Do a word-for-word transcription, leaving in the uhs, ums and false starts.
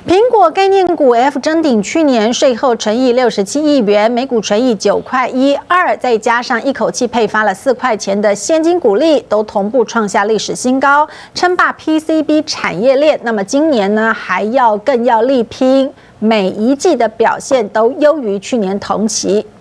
苹果概念股 F 争顶去年税后纯益六十七亿元，每股纯益九块一二，再加上一口气配发了四块钱的现金股利，都同步创下历史新高，称霸 P C B 产业链。那么今年呢，还要更要力拼，每一季的表现都优于去年同期。